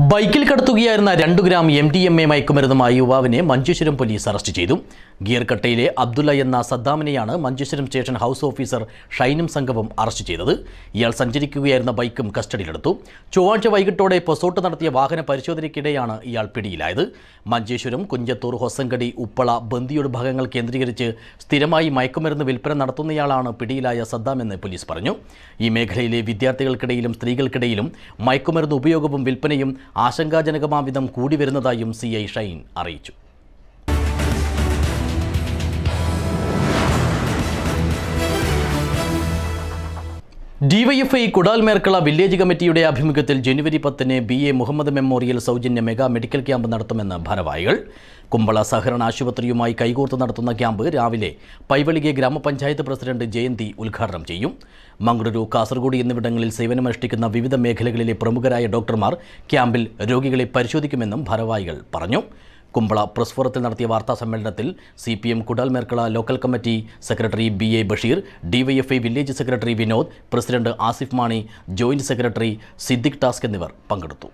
ബൈക്കിൽ കടത്തുകയായിരുന്ന 2 gram MDMA മയക്കുമരുന്നുമായി യുവാവിനെ Manjeshwaram police arrest ചെയ്തു. ഗിയർകട്ടയിലെ അബ്ദുള്ള എന്ന സദ്ദാമിനെയാണ് മഞ്ചേശ്വരം സ്റ്റേഷൻ ഹൗസ് ഓഫീസർ ഷൈനും സംഘവും അറസ്റ്റ് ചെയ്തത്. ഇയാൾ സഞ്ചരിക്കുകയായിരുന്ന ബൈക്കും കസ്റ്റഡിയിലെടുത്തു. ചൊവ്വാഴ്ച വൈകിട്ടോടെ പൊസോട്ട് നടത്തിയ വാഹന പരിശോധനയ്ക്കിടെയാണ് ഇയാൾ പിടിയിലായത്. മഞ്ചേശ്വരം, കുഞ്ചത്തൂർ, ഹൊസങ്കടി, ഉപ്പള, ബന്ദിയോട് ഭാഗങ്ങൾ കേന്ദ്രീകരിച്ച് സ്ഥിരമായി മയക്കുമരുന്ന് വിൽപ്പന നടത്തുന്നയാളാണ് പിടിയിലായ സദ്ദാമെന്ന് പോലീസ് പറഞ്ഞു. ഈ മേഖലയിലെ വിദ്യാർത്ഥികൾക്കിടയിലും സ്ത്രീകൾക്കിടയിലും മയക്കുമരുന്ന് ഉപയോഗവും വിൽപ്പനയും ആശങ്കാജനകമാംവിധം കൂടി വരുന്നതായും CI ഷൈൻ അറിയിച്ചു. DYFI കുടാൽമേർക്കള വില്ലേജ് കമ്മിറ്റിയുടെ ആഭിമുഖ്യത്തിൽ ജനുവരി 10-ന് BA മുഹമ്മദ് മെമ്മോറിയൽ സൗജന്യ മെഗാ മെഡിക്കൽ ക്യാമ്പ് നടത്തുമെന്ന് ഭാരവാഹികൾ. കുമ്പള സഹകരണ ആശുപത്രിയുമായി കൈകോർത്ത് നടത്തുന്ന ക്യാമ്പ് രാവിലെ പൈവളികെ ഗ്രാമപഞ്ചായത്ത് പ്രസിഡന്റ് ജയന്തി ഉദ്ഘാടനം ചെയ്യും. മംഗളൂരു, കാസർഗോഡ് എന്നിവിടങ്ങളിൽ സേവനമനുഷ്ഠിക്കുന്ന വിവിധ മേഖലകളിലെ പ്രമുഖരായ ഡോക്ടർമാർ ക്യാമ്പിൽ രോഗികളെ പരിശോധിക്കുമെന്നും ഭാരവാഹികൾ പറഞ്ഞു. കുമ്പള പ്രസ് ഫോറത്തിൽ നടത്തിയ വാർത്താ സമ്മേളനത്തിൽ CPM Kudalmerkala local committee secretary BA Basheer, DYFI village secretary Vinod, president Asif Mani, joint secretary Siddique ടാസ്ക് എന്നിവർ പങ്കെടുത്തു.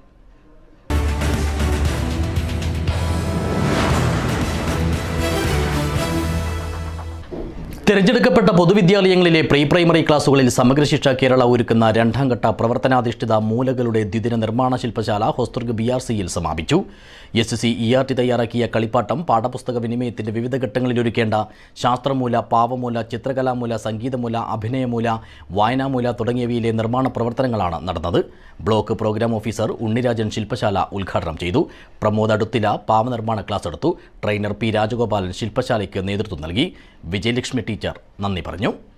തിരഞ്ഞെടുക്കപ്പെട്ട പൊതുവിദ്യാലയങ്ങളിലെ പ്രീ പ്രൈമറി ക്ലാസുകളിൽ സമഗ്ര ശിക്ഷ കേരള ഒരുക്കുന്ന 2ാം ഘട്ട പ്രവർത്തനാധിഷ്ഠിത മൂലകളുടെ ദ്വിദിന നിർമ്മാണ ശില്പശാല ഹോസ്ദുർഗ് BRCയിൽ സമാപിച്ചു. SC ERT തയ്യാറാക്കിയ കളിപ്പാട്ടം പാഠപുസ്തക വിനിമയത്തിന്റെ വിവിധ ഘട്ടങ്ങളിൽ ഒരുക്കേണ്ട ശാസ്ത്രമൂല, പാവമൂല, ചിത്രകലാമൂല, സംഗീതമൂല, അഭിനയമൂല, വായനാമൂല തുടങ്ങിയവയിലെ നിർമ്മാണ പ്രവർത്തനങ്ങളാണ് നടന്നത്. ബ്ലോക്ക് പ്രോഗ്രാം ഓഫീസർ ഉണ്ണിരാജൻ ശില്പശാല ഉദ്ഘാടനം ചെയ്തു. പ്രമോദ് അടുത്തില പാവനിർമ്മാണ ക്ലാസ് എടുത്തു. ട്രെയിനർ P രാജഗോപാലൻ ശില്പശാലയ്ക്ക് നേതൃത്വം നൽകി. വിജയലക്ഷ്മി ടീച്ചർ നന്ദി പറഞ്ഞു.